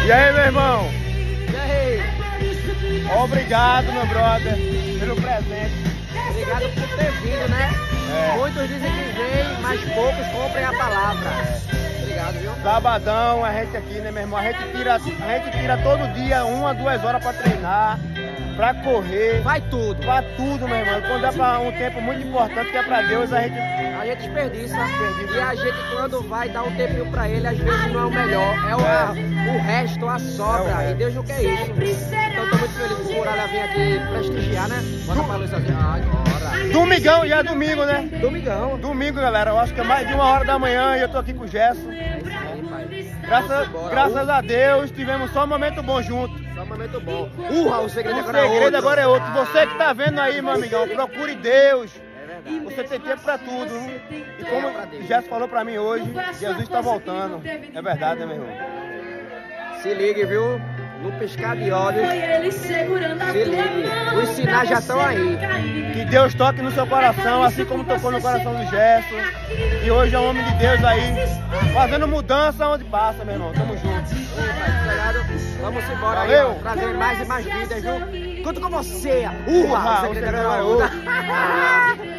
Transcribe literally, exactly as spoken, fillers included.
E aí, meu irmão? E aí? Obrigado, meu brother, pelo presente. Obrigado por ter vindo, né? É. Muitos dizem que vem, mas poucos comprem a palavra. Obrigado, viu? Sabadão, a gente aqui, né, meu irmão? A gente tira, a gente tira todo dia uma, duas horas pra treinar, pra correr. Vai tudo. Pra tudo, meu irmão. Quando é pra um tempo muito importante que é pra Deus, a gente... A gente desperdiça. Desperdiça. E a gente, quando vai dar um tempinho pra ele, às vezes não é o melhor. É o, a, o resto, a sobra. É o resto. E Deus não quer isso. Então eu tô muito feliz por Muralha vir aqui prestigiar, né? Bota pra luz aqui. Agora. Domingão, já é domingo, né? Domingão. Domingo, galera. Eu acho que é mais de uma hora da manhã e eu tô aqui com o Gerson. É isso aí, pai. Graças, Vamos graças a Deus, tivemos só um momento bom junto. Só um momento bom. Urra, o segredo O agora é outro. segredo agora é outro. Você que tá vendo aí, meu amigão, procure Deus. É verdade. Você tem tempo pra tudo. Viu? E como É pra Deus. o Gerson falou pra mim hoje, Jesus tá voltando. É verdade, né, meu irmão? Se ligue, viu? No piscar de olhos. Se ligue. Os sinais já estão aí. Que Deus toque no seu coração, assim como tocou no coração do Gerson. E hoje é um homem de Deus aí, fazendo mudança onde passa, meu irmão. Tamo junto. Vamos embora aí, Valeu. ó, trazer mais e mais vidas, viu? Conto com você. Urra, Urra, o o segredo segredo agora é é outro.